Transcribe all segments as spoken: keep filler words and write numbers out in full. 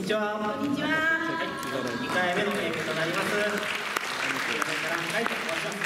にちは。 こんにちは。 はい、にかいめの営業となります。はい、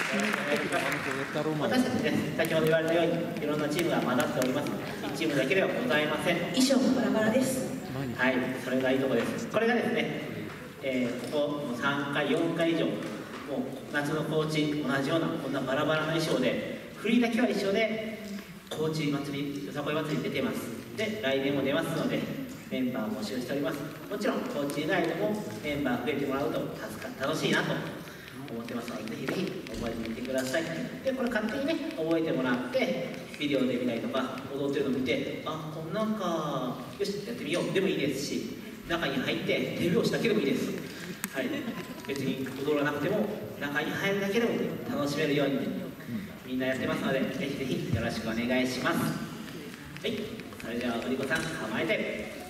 私たちね、先ほど言われたようにいろんなチームが混ざっております。いちチームだけではございません。 衣装もバラバラです。 はい、それがいいところです。これがですね、えー、ここさんかいよんかい以上、もう夏の高知同じようなこんなバラバラな衣装で、振りだけは一緒で高知祭り、よさこい祭りに出てます。で、来年も出ますのでメンバー募集しております。もちろん高知以外でもメンバー増えてもらうと助か楽しいなと思ってますので、ぜひぜひ覚えてみてください。で、これ勝手にね覚えてもらってビデオで見たりとか踊ってるの見て、あ、こんなんかよしやってみようでもいいですし、中に入って手拍子だけでもいいです。はい、別に踊らなくても中に入るだけでも楽しめるようにみんなやってますので、ぜひぜひよろしくお願いします。はい、それでは踊り子さん構えて、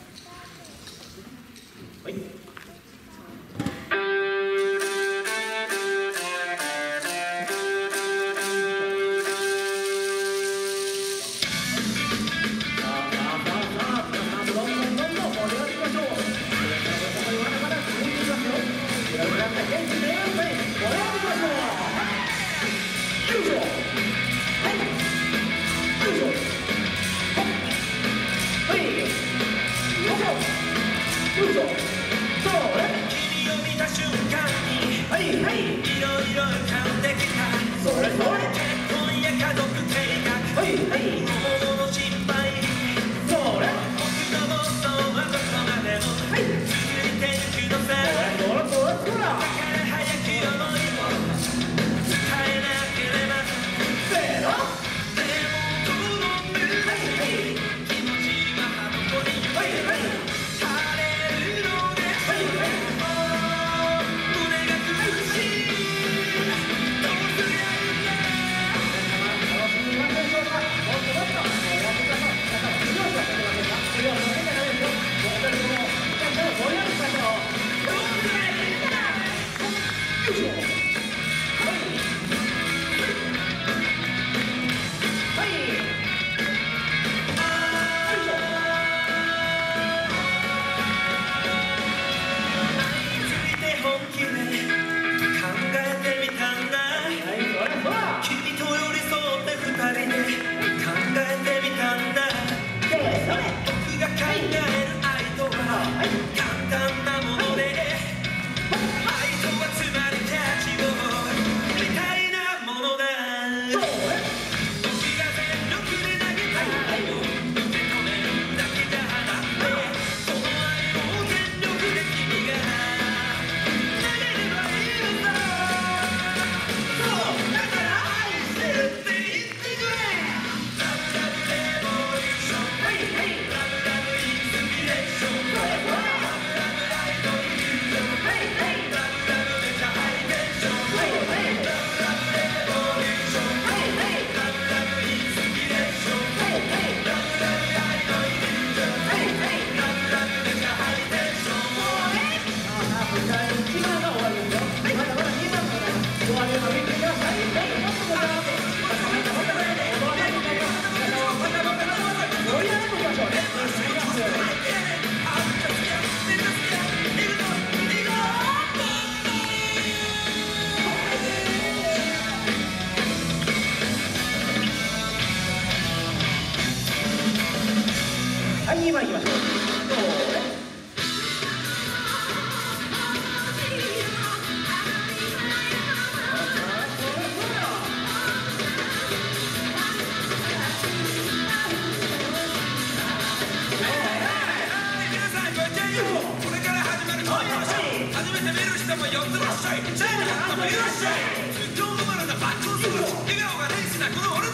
はい、今行きましょう。 これから始まる恋のショー、初めて見る人も寄ってらっしゃい、シャイな人もいらっしゃい、今日のままだバックをする笑顔が大事なこの俺